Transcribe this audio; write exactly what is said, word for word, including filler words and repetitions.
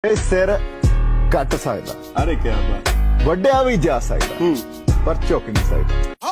ਇਹ ਸਿਰ ਕੱਟ ਸਕਦਾ, अरे क्या बात। ਵੱਡਿਆ ਵੀ ਜਾ ਸਕਦਾ, हम्म ਪਰ ਝੁਕ ਨਹੀਂ ਸਕਦਾ।